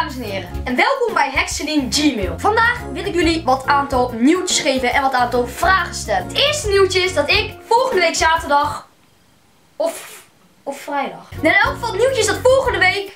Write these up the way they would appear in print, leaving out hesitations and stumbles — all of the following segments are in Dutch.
dames en heren. En welkom bij Hexeline Gmail. Vandaag wil ik jullie wat aantal nieuwtjes geven en wat aantal vragen stellen. Het eerste nieuwtje is dat ik volgende week zaterdag of vrijdag. Nou, in elk geval het nieuwtje is dat volgende week...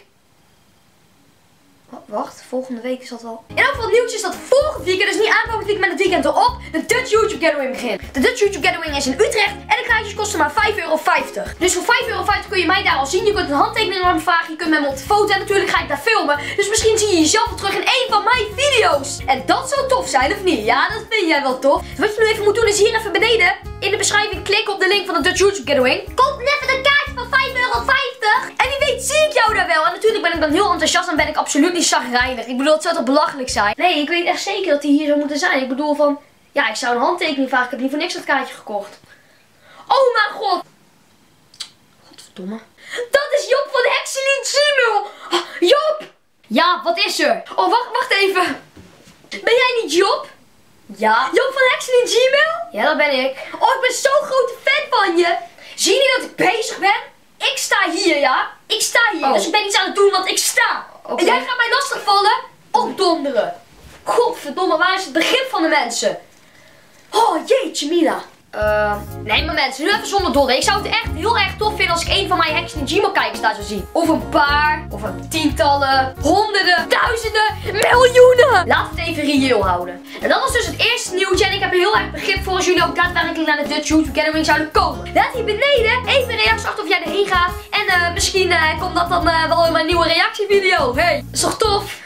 Wacht, volgende week is dat wel. In elk geval het nieuwtje is dat volgend weekend, dus niet aankomend weekend, met het weekend erop, de Dutch YouTube Gathering begint. De Dutch YouTube Gathering is in Utrecht en de kaartjes kosten maar €5,50. Dus voor €5,50 kun je mij daar al zien. Je kunt een handtekening aan me vragen, je kunt met me op de foto en natuurlijk ga ik daar filmen. Dus misschien zie je jezelf wel terug in een van mijn video's. En dat zou tof zijn, of niet? Ja, dat vind jij wel tof. Dus wat je nu even moet doen is hier even beneden in de beschrijving klikken op de link van de Dutch YouTube Gathering. Koop net een kaartje van €5,50. En wie weet zie ik jou daar wel. En natuurlijk ben ik dan heel enthousiast en ben ik absoluut niet chagrijnig. Ik bedoel, het zou toch belachelijk zijn? Nee, ik weet echt zeker dat die hier zou moeten zijn. Ik bedoel van, ja, ik zou een handtekening vragen. Ik heb niet voor niks dat kaartje gekocht. Oh mijn god. Godverdomme. Dat is Job van Hexeline Gmail. Oh, Job. Ja, wat is er? Oh, wacht even. Ben jij niet Job? Ja. Job van Hexeline Gmail? Ja, dat ben ik. Oh, ik ben zo'n grote fan van je. Zie je dat ik bezig ben? Ik sta hier, ja. Ik sta hier. Dus ik ben iets aan het doen, want ik sta. En jij gaat mij lastigvallen? Opdonderen. Godverdomme, waar is het begrip van de mensen? Oh, jeetje mina. Nee, maar mensen, nu even zonder dolle. Ik zou het echt heel erg tof vinden als ik een van mijn Hexeline Gmail kijkers daar zou zien. Of een paar, of een tientallen, honderden, duizenden, miljoenen. Laten we het even reëel houden. En dat was dus het eerste nieuwtje. En ik heb er heel erg begrip voor als jullie ook daadwerkelijk naar de Dutch YouTube Gathering zouden komen. Laat hier beneden even een reactie achter of jij erheen gaat. En misschien komt dat dan wel in mijn nieuwe reactievideo. Hey, dat is toch tof?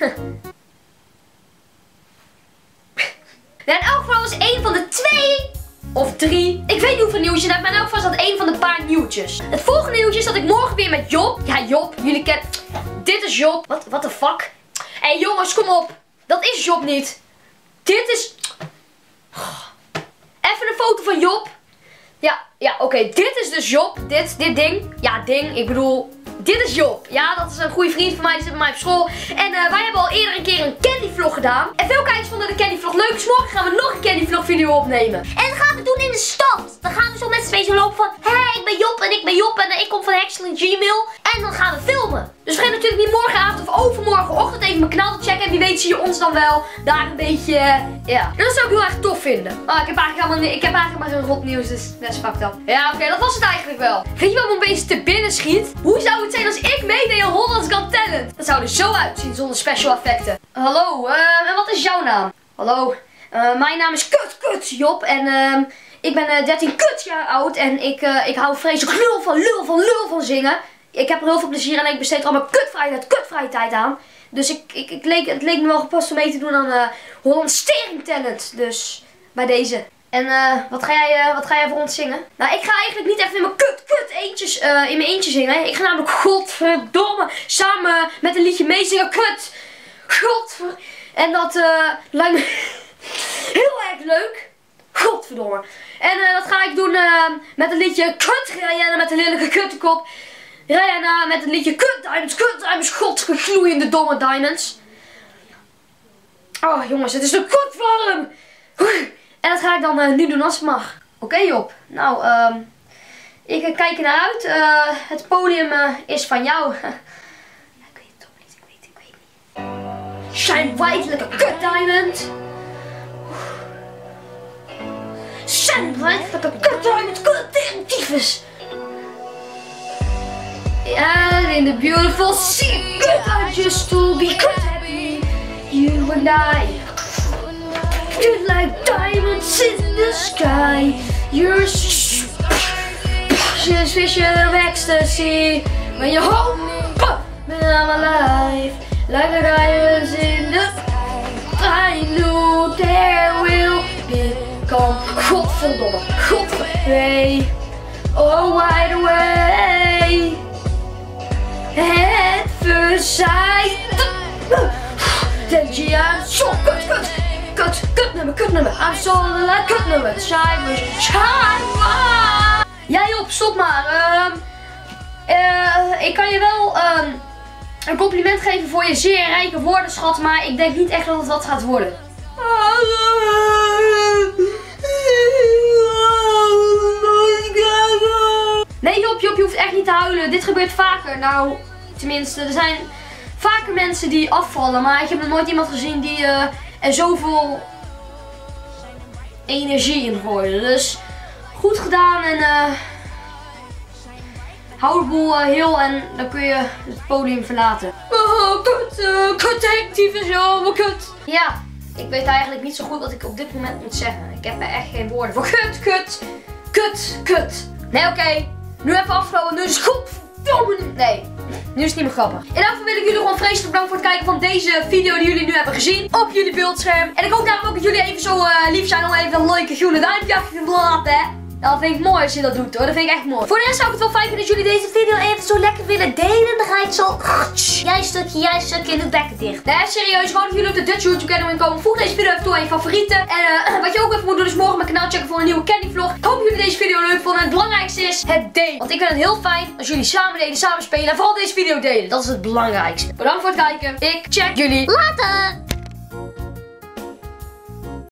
Nou, in elk geval was een van de 2... of 3. Ik weet niet hoeveel nieuwtjes je hebt, maar in elk geval is dat een van de paar nieuwtjes. Het volgende nieuwtje is dat ik morgen weer met Job. Ja, Job, jullie kennen. Dit is Job. Wat de fuck? Hé jongens, kom op. Dat is Job niet. Dit is... Even een foto van Job. Ja, oké. Dit is dus Job. Dit ding. Ja, ding. Ik bedoel... Dit is Job. Ja, dat is een goede vriend van mij. Die zit bij mij op school. En wij hebben al eerder een keer een candy vlog gedaan. En veel kijkers vonden de candy vlog leuk. Dus morgen gaan we nog een candy vlog video opnemen. En dat gaan we doen in de stad. Dan gaan we zo met z'n tweeën zo lopen van... Hé, ik ben Job en ik ben Job en ik kom van Hexeline Gmail. En dan gaan we filmen. Dus vergeet natuurlijk niet morgenavond of overmorgenochtend even mijn kanaal te checken. En wie weet zie je ons dan wel daar een beetje... ja. Dat zou ik heel erg tof vinden. Maar ik heb eigenlijk maar geen rot nieuws. Dus dat is fucked up. Ja, oké, dat was het eigenlijk wel. Weet je wat me opeens te binnen schiet? Hoe zou het zijn als ik meedeed aan Holland's Got Talent? Dat zou er zo uitzien zonder special effecten. Hallo, en wat is jouw naam? Hallo, mijn naam is Kut Job. En ik ben 13 jaar oud. En ik hou vreselijk lul van zingen. Ik heb er heel veel plezier in en ik besteed er allemaal kutvrije tijd aan. Dus het leek me wel gepast om mee te doen aan Holland's Stering Talent. Dus bij deze. En wat ga jij voor ons zingen? Nou, ik ga eigenlijk niet even in mijn eentje zingen. Ik ga namelijk godverdomme samen met een liedje meezingen. En dat lijkt me heel erg leuk. Godverdomme. En dat ga ik doen met een liedje Rihanna met een lelijke kuttenkop. Rihanna met een liedje Kut Diamonds, godgegloeiende domme diamonds. Oh jongens, het is een kutwarm. En dat ga ik dan nu doen als het mag. Oké Job, nou ik kijk er naar uit. Het podium is van jou. Ik weet het toch niet, ik weet niet. Shine white like a cut diamond. Shine white like a cut diamond, cut tyfus. And in the beautiful secret I just to be happy. You and I. You're like diamonds in the sky. You're just vision of ecstasy. When you hold me, I'm alive. Like the diamonds in the sky. I knew there will be come. Godverdomme, godverdomme. Oh, wide away. At first sight. Then she I'm so kutnummer. I'm so like kutnummer. Shine. Ja Job, stop maar. Ik kan je wel een compliment geven voor je zeer rijke woordenschat, maar ik denk niet echt dat het wat gaat worden. Nee Job, je hoeft echt niet te huilen. Dit gebeurt vaker. Nou, tenminste, er zijn vaker mensen die afvallen. Maar ik heb nog nooit iemand gezien die er zoveel energie in gooide. Dus goed gedaan en hou de boel heel en dan kun je het podium verlaten. Oh, kut actief en zo, maar kut. Ja, ik weet eigenlijk niet zo goed wat ik op dit moment moet zeggen. Ik heb er echt geen woorden voor. Kut. Nee, oké. Nu even afgelopen. Nu is het goed. Nee, nu is het niet meer grappig. In elk geval wil ik jullie gewoon vreselijk bedanken voor het kijken van deze video die jullie nu hebben gezien op jullie beeldscherm. En ik hoop daarom ook dat jullie even zo lief zijn om even een leuke groene duimpje achter te laten. Dat vind ik mooi als je dat doet hoor, dat vind ik echt mooi. Voor de rest zou ik het wel fijn vinden als jullie deze video even zo lekker willen delen. Dan ga ik zo, jij stukje, nu bekken dicht. Nee, serieus, gewoon dat jullie op de Dutch YouTube kanaal komen. Voeg deze video even toe aan je favorieten. En wat je ook even moet doen is morgen mijn kanaal checken voor een nieuwe candy vlog. Ik hoop dat jullie deze video leuk vonden. En het belangrijkste is het delen. Want ik vind het heel fijn als jullie samen delen, samen spelen. En vooral deze video delen, dat is het belangrijkste. Bedankt voor het kijken. Ik check jullie later.